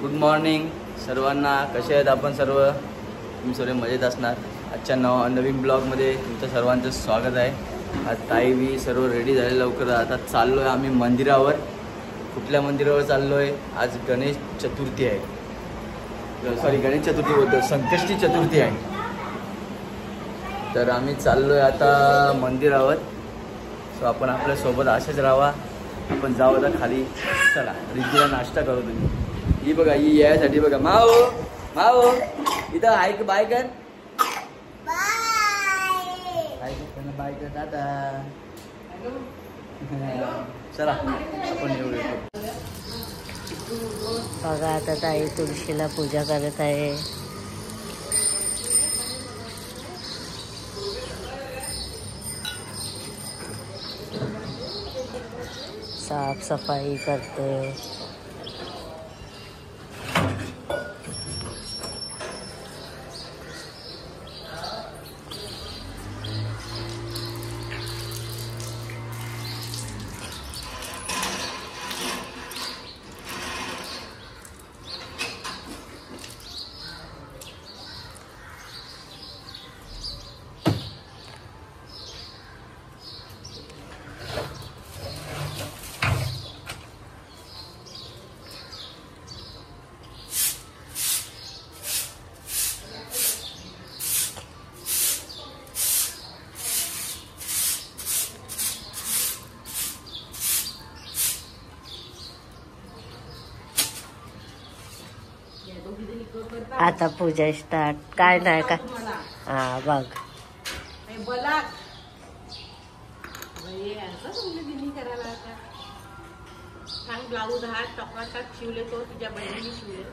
Good morning सर्वांना. कसे आहेत आपण सर्व? तुम्ही सर्व मजेत असणार. आजच्या नवीन ब्लॉगमध्ये तुमचं सर्वांचं स्वागत आहे. आज ताई बी सर्व रेडी झाले लवकर. आता चाललो आहे आम्ही मंदिरावर. कुठल्या मंदिरावर चाललो आहे? आज गणेश चतुर्थी आहे. सॉरी, गणेश चतुर्थी बोलतो, संकष्टी चतुर्थी आहे. तर आम्ही चाललो आहे आता मंदिरावर. सो आपण आपल्यासोबत असेच राहा. आपण जाऊ आता खाली. चला रिद्धीला नाश्ता करू. तुम्ही ही बघा, ही यासाठी बघा. माओ माओ इथं ऐक, बाय कर, बाय कर दादा. चला आपण येऊ. बघा आता ताई तुळशीला पूजा करत आहे. साफसफाई करते. आता पूजा स्टार्ट. काय नाही का? हा बघ, ब्लाऊज हा टॉकाटाक शिवले तो तुझ्या बहिणीने शिवले.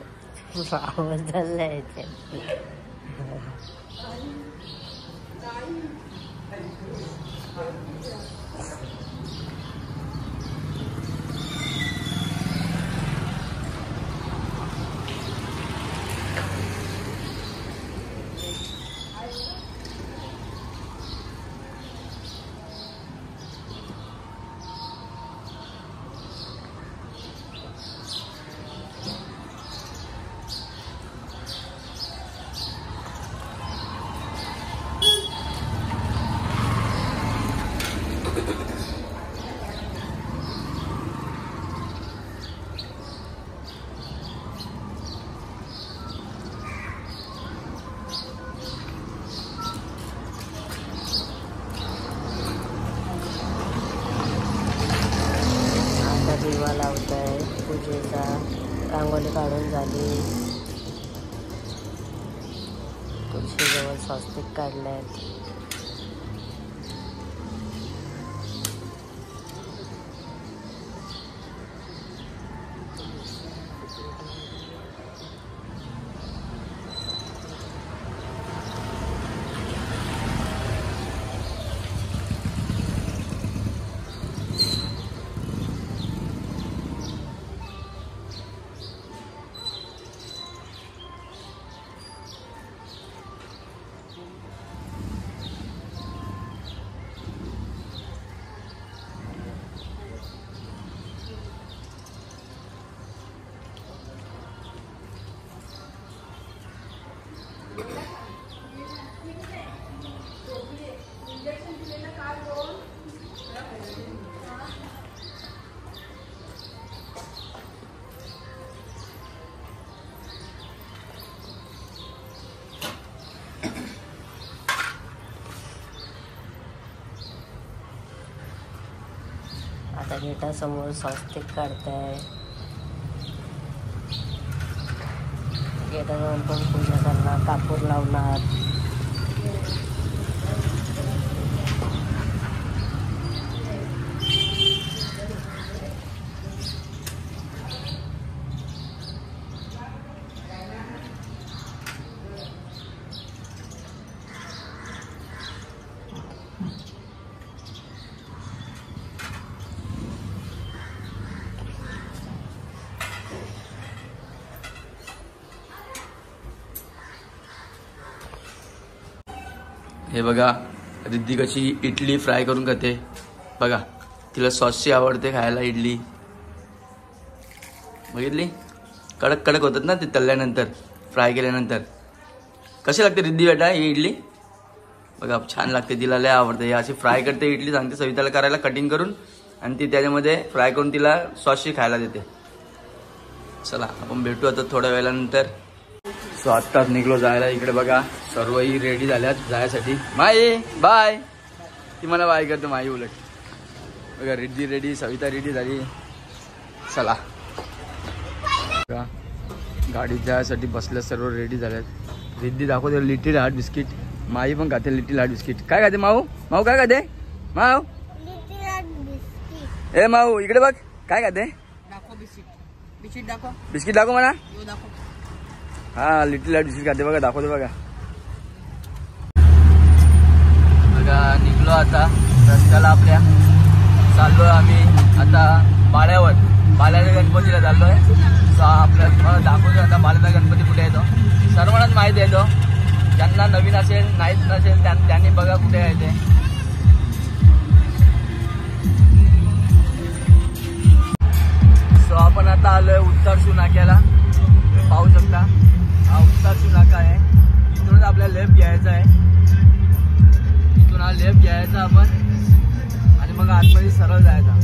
दिवा लावत आहे पूजेचा. रांगोळी काढून झाली. तुळशीजवळ स्वस्तिक काढले. आता गेटासमोर स्वस्तिक काढताय. गेटाजवळ पण पूजा करणार, कापूर लावणार. हे बघा, रिद्धी कशी इडली फ्राय करून खाते बघा. तिला सॉसची आवडते खायला इडली. बघितली कडक कडक होतात ना ते तळल्यानंतर, फ्राय केल्यानंतर. कशी लागते रिद्धी बेटा ही इडली? बघा छान लागते, तिला लय आवडते. ही अशी फ्राय करते इडली, सांगते सविताला करायला कटिंग करून, आणि ती त्याच्यामध्ये फ्राय करून तिला सॉसशी खायला देते. चला आपण भेटू आता थोड्या वेळानंतर. सो आत्ताच निघलो जायला. इकडे बघा सर्वही रेडी झाल्यात जायसाठी. माई बाय, ती मला बाय करते माई उलट. बघा रिद्धी रेडी, सविता रेडी झाली. चला बघा गाडीत जायसाठी बसल्या, सर्व रेडी झाल्यात. रिद्धी दाखवते लिटिल हार्ट बिस्किट, माई पण खाते लिटिल हार्ट बिस्किट. काय खाते माऊ? माऊ काय खाते? माऊ ए माऊ इकडे बघ, काय खाते? बिस्किट दाखव मला. हा लिटिल हार्ट बिस्किट खाते बघा, दाखवते बघा. बघा निघलो आता रस्त्याला आपल्या, चाललोय आम्ही आता बाळ्यावर. बाळ्याच्या गणपतीला चाललोय. आपल्या तुम्हाला दाखवतो आता बाळ्याचा गणपती कुठे येतो. सर्वांनाच माहिती आहे तो, ज्यांना नवीन असेल नाहीच नसेल त्यांनी बघा कुठे आहे ते. सो आपण आता आलोय उत्तरशू नाक्याला. पाहू शकता हा उत्तरशू नाका आहे. इथूनच आपल्याला लेफ्ट घ्यायचा आहे. इथून हा लेफ्ट घ्यायचा आपण आणि मग आतमध्ये सरळ जायचा.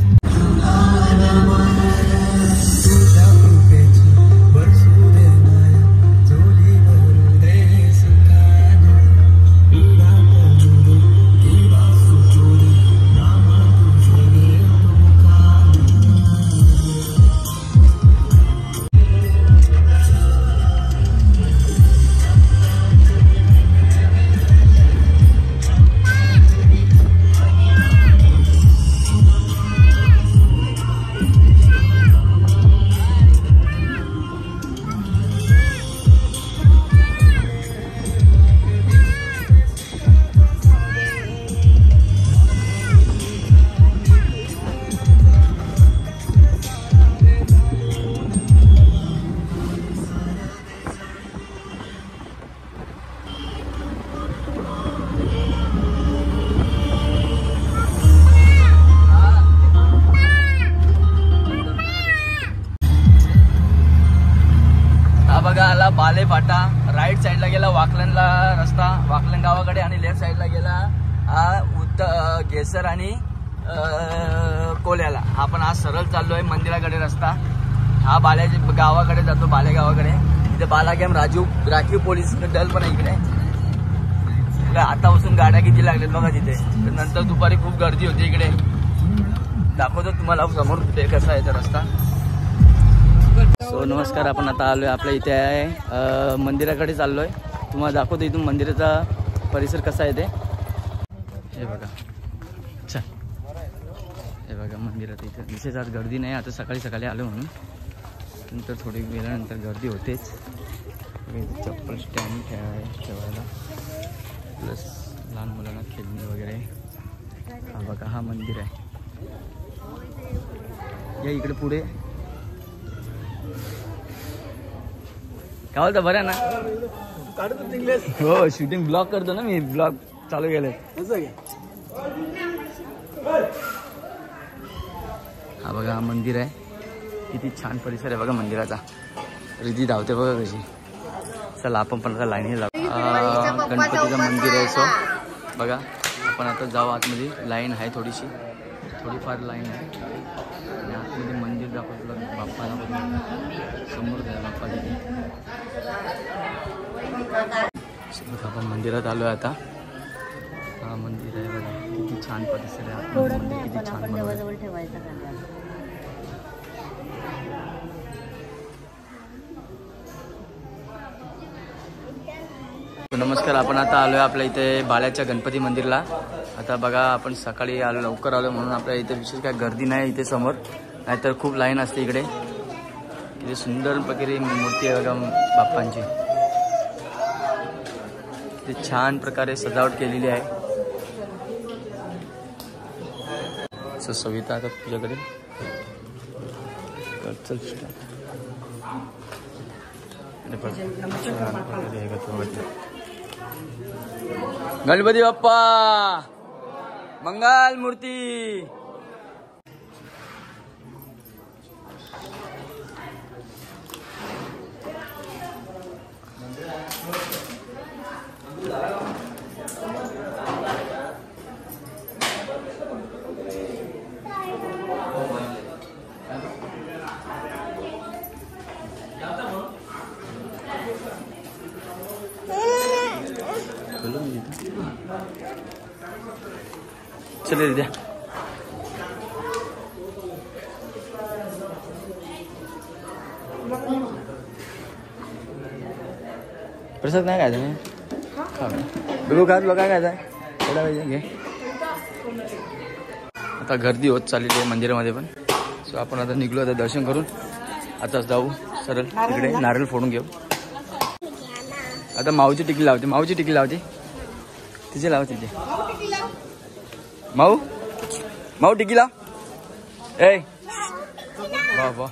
आला बाले फाटा. राईट साईडला गेला वाकलनला रस्ता, वाकलन गावाकडे, आणि लेफ्ट साईडला गेला हा गेसर आणि कोल्याला. आपण आज सरळ चाललोय मंदिराकडे रस्ता. हा बाल्याच्या गावाकडे जातो, बाले गावाकडे. इथे बालागॅम राखीव पोलीस दल पण आहे इकडे. आतापासून गाड्या किती लागल्यात बघा तिथे. नंतर दुपारी खूप गर्दी होती इकडे. दाखवतो तुम्हाला समोर कुठे कसा आहे तो रस्ता. सो नमस्कार, आपण आता आलोय आपल्या इथे आहे मंदिराकडे चाललोय. तुम्हाला दाखवतो इथून मंदिराचा परिसर कसा आहे ते. हे बघा, अच्छा हे बघा मंदिरात इथे विशेष आज गर्दी नाही. आता सकाळी सकाळी आलो म्हणून, नंतर थोडी वेळानंतर गर्दी होतेच. चप्पल स्टँड ठेवायला, प्लस लहान मुलांना खेळणे वगैरे. हा बघा हा मंदिर आहे. या इकडे पुढे काय बोलता, बरं ना? हो शूटिंग ब्लॉग करतो ना मी, ब्लॉग चालू केले. हा बघा हा मंदिर आहे. किती छान परिसर आहे बघा मंदिराचा. रिद्धी धावते बघा कशी. चला आपण पण आता लाईनीने जाऊ. गणपतीचं मंदिर आहे. सो बघा आपण आता जाऊ आतमध्ये. लाईन आहे थोडीफार लाईन आहे. आणि आतमध्ये मंदिर दाखवतो बाप्पाला समोर द्या बाप्पा तिथे. आपण मंदिरात आलोय आता. हा मंदिर आहे बघा, किती छान परिसर आहे. मंदिर किती छान जवळ ठेवायचं. नमस्कार, आपण आता आलोय आपल्या इथे बाळ्याच्या गणपती मंदिरला. आता बघा आपण सकाळी आलो, लवकर आलो म्हणून आपल्या इथे विशेष काय गर्दी नाही इथे समोर, नाहीतर खूप लाईन असते इकडे. किती सुंदर प्रकारे मूर्ती आहे बघा बाप्पांची. किती छान प्रकारे सजावट केलेली आहे. सविता आता तुझ्याकडे गणपती बाप्पा मंगल मूर्ती. चल द्या. प्रसाद नाही खायचा नाही बघू का तुला काय खायचं थोडा वेळ घे. आता गर्दी होत चालली आहे मंदिरामध्ये पण. सो आपण आता निघलो आता दर्शन करून आता जाऊ सरळ तिकडे नारळ फोडून घेऊ. आता माऊची टिकली लावते. माऊची टिकली लावते तिचे लाव तिथे. माऊ माऊ टिकी लाव. ए वा वा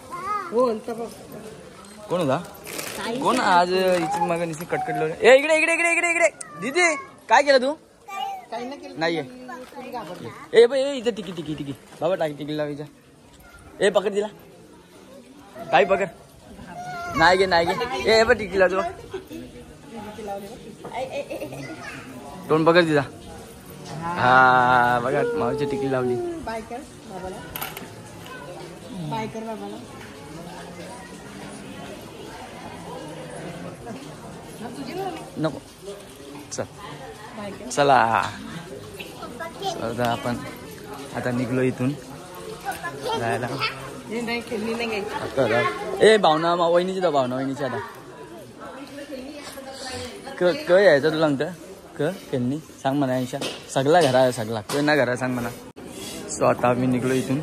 कोण होता कोण आज इथे मग निश्चित कटकटलं. ए इकडे इकडे इकडे इकडे इकडे दीदी काय केलं तू नाहीये. ए बाई इथे टिकी टिकी टिकी बाबा टाकी टिकी लावायच्या. ए पकड दिला काही पकड नाही गे नाही गे. ए बघ टिकी लावतो तोंड पकड दिला. हा बघा मावची टिकी लावली. नको चल चला आपण आता निघलो इथून जायला. ए भावना वहिनीची दा भावना वहिनीची आता क यायचं तुला म्हणतं क केलनी सांग म्हणा यांच्या सगळा घरा आहे सगळा क ना घरा सांग म्हणा. सो आता आम्ही निघलो इथून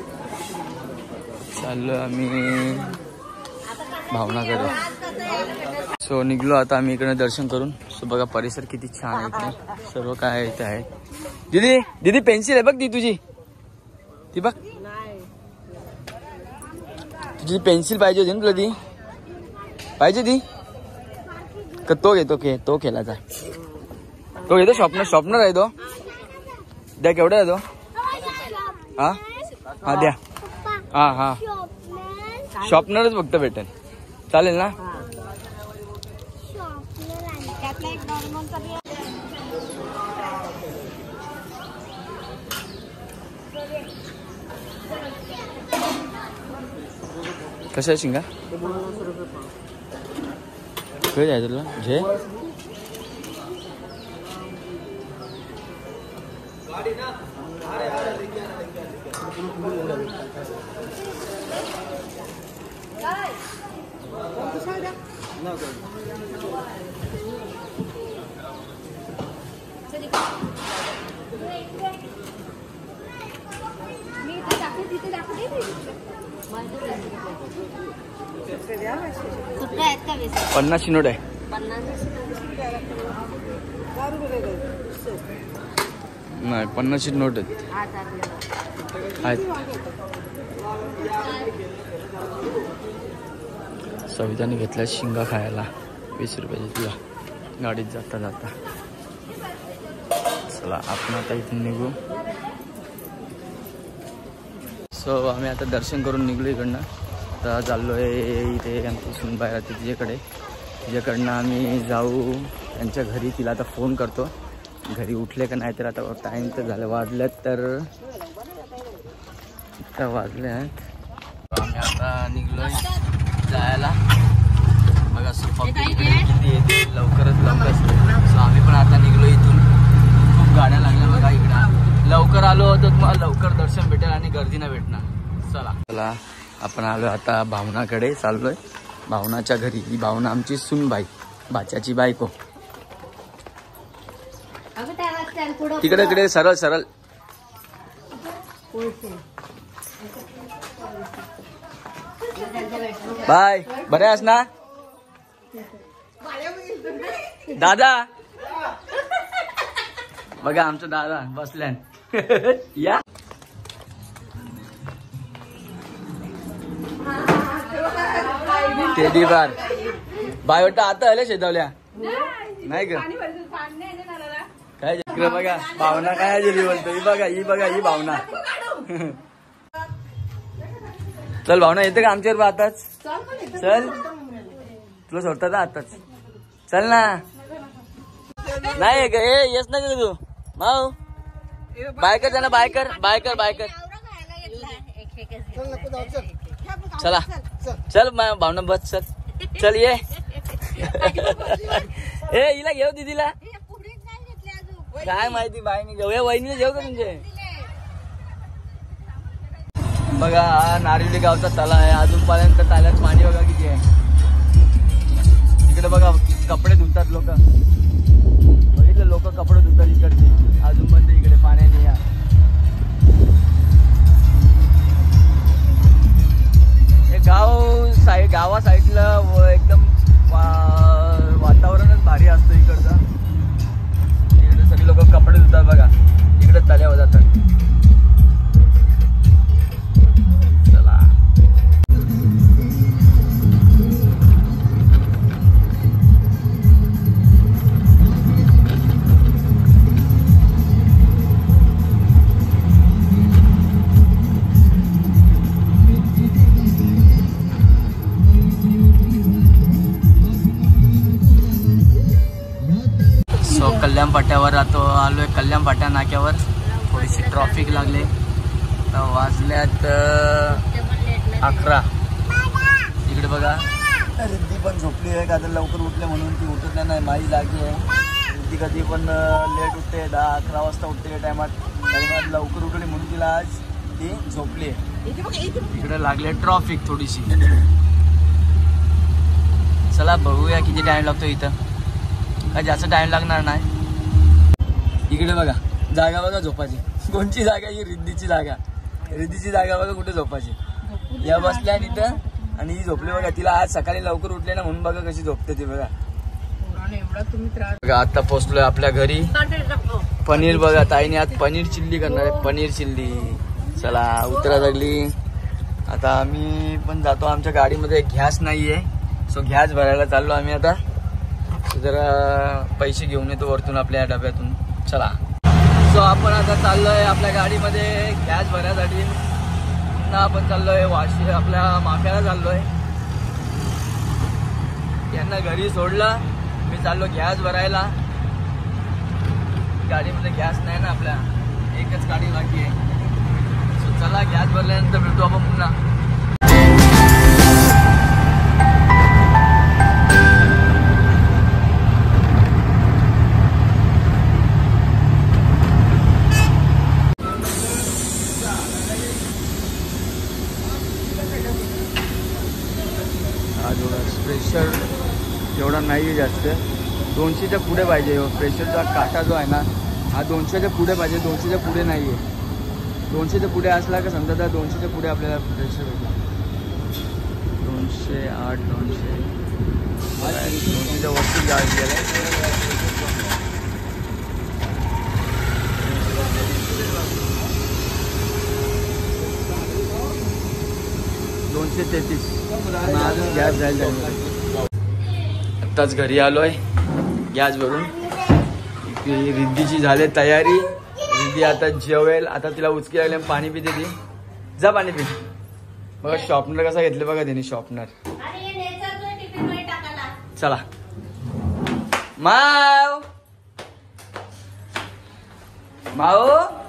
चाललो आम्ही भावनाकडे. सो निघलो आता आम्ही इकडे दर्शन करून. सो बघा परिसर किती छान आहे इकडे सर्व काय इथे आहे. दीदी दीदी पेन्सिल आहे बघ ती तुझी ती बघ तुझी पेन्सिल पाहिजे होती ना तुला ती पाहिजे ती का तो घेतो तो खेळायचा तो घेतो. शॉपनर आहे तो द्या केवढा आहे तो. हा हा द्या हा हा शॉपनरच फक्त भेटेल चालेल ना. कसं आहे शिंगा काय जायचं तुला झे. पन्नासची नोट आहे. नाही 50ची नोट आहेत. सविताने घेतल्या शिंगा खायला 20 रुपयाची तुला गाडीत जाता जाता. चला आपण आता इथून निघू. सो आम्ही आता दर्शन करून निघलो इकडनं. आता चाललो आहे इथे आमची सुनबाई राहते तिच्याकडनं आम्ही जाऊ त्यांच्या घरी. तिला आता फोन करतो घरी उठले का नाही तर आता टाईम तर झालं वाजल्यात तर वाजले आहेत. आम्ही आता निघलोय जायला. बघा लवकरच लवकर. सो आम्ही पण आता निघलो इथून. खूप गाड्या लागल्या बघा इकडं. लवकर आलो होतो तुम्हाला लवकर दर्शन भेटेल आणि गर्दी नाही भेटणार. चला आपण आलो आता भावनाकडे चाललोय. भावनाच्या घरी. ही भावना आमची सुनबाई भाच्याची बायको. तिकडे तिकडे सरळ सरळ. बाय बरे आहेस ना दादा. बघा आमचा दादा बसल्यान. या टेडी बार बाय वाटतं आता आल्या शेतावल्या नाही का काय बघा भावना काय गेली बोलतो. ही बघा ही भावना. चल भावना येते का आमच्यावर आताच. चल तुला सोडतात आताच. चल ना नाही का येस ना का तू माऊ. बायकर जाना बायकर बायकर बायकर. चला चल भावना बस चल चल ये. ए हिला घेऊ दीदीला. काय माहिती बाईने जेवूया वहिनीला जेव का तुमचे बघा. हा नारिवली गावचा तला आहे. अजूनपर्यंत ताल्यात पाणी बघा किती आहे. इकडे बघा कपडे धुतात लोक. बघितलं लोक कपडे धुतात इकडचे. अजूनपर्यंत इकडे पाण्याने या. हे गावा साईडला एकदम वातावरणच भारी असतं इकडचं. इकडे सगळे लोक कपडे धुतात बघा. इकडे तल्यावर जातात. चला कल्याण फाट्यावर आलोय. कल्याण फाट्या नाक्यावर थोडीशी ट्रॉफिक लागले. वाजल्यात 11. इकडे बघा रिद्धी पण झोपली आहे. का तर लवकर उठले म्हणून ती उठत नाही. माझी जागी आहे. रिद्धी कधी पण लेट उठते. 10-11 वाजता उठते. टायमात लवकर उठली म्हणून तिला आज ती झोपली आहे. इकडे लागले ट्रॉफिक थोडीशी. चला बघूया किती टाइम लागतो इथं. काय जास्त टाइम लागणार नाही. इकडे बघा जागा बघा झोपाची. कोणची जागा ही रिद्धीची जागा. रिद्धीची जागा बघा कुठे झोपाची. या बसल्या इथं आणि ही झोपली बघा. तिला आज सकाळी लवकर उठले ना म्हणून बघा कशी झोपते ती बघा. बघा आता पोहोचलोय आपल्या घरी. पनीर बघा ताईने आज पनीर चिल्ली करणार आहे. पनीर चिल्ली. चला उतरा लागली. आता आम्ही पण जातो. आमच्या गाडीमध्ये गॅस नाहीये सो गॅस भरायला चाललो आम्ही आता. जरा पैसे घेऊन येतो वरतून आपल्या डब्यातून. चला सो आपण आता चाललोय आपल्या गाडीमध्ये गॅस भरण्यासाठी. आपण चाललोय वाशी आपल्या माफ्याला चाललोय. यांना घरी सोडलं. मी चाललो गॅस भरायला. गाडीमध्ये गॅस नाही ना आपल्या. एकच गाडी बाकी आहे. सो चला गॅस भरल्यानंतर भेटू आपण पुन्हा. प्रेशर एवढा नाही आहे जास्त. 200च्या पुढे पाहिजे. प्रेशरचा काटा जो आहे ना हा 200च्या पुढे पाहिजे. 200च्या पुढे नाही आहे. 200च्या पुढे असला का समजा तर 200च्या पुढे आपल्याला प्रेशर भेटला. 208 200च्या वरती जायचं गेलं. 233. अजून गॅस जायला आत्ताच घरी आलोय गॅस भरून. रिद्धीची झाली तयारी. रिद्धी आता जेवेल. आता तिला उचकी लागले. पाणी पिते ती. जा पाणी पी. बघा शॉर्पनर कसा घेतले बघा तिने. शॉर्पनर. चला माव माऊ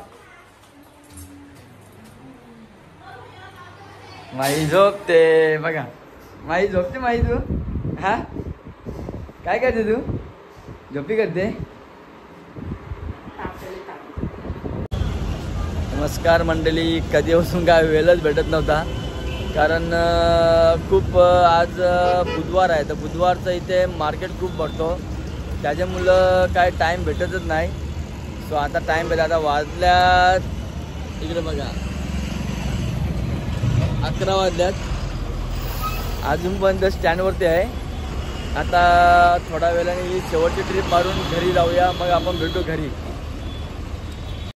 माई झोपते बघा. माई झोपते. माई तू हा काय करते तू. झोपी करते. नमस्कार मंडळी. कधीपासून काय वेळच भेटत नव्हता. कारण खूप आज बुधवार आहे तर बुधवारचं इथे मार्केट खूप भरतो. त्याच्यामुळं काय टाईम भेटतच नाही. सो आता टाईम भेटला. आता वाजल्यात इकडे बघा 11 वाजल्यात. अजूनपर्यंत स्टँडवरती आहे. आता थोड्या वेळाने ही शेवटची ट्रिप मारून घरी जाऊया. मग आपण भेटू घरी.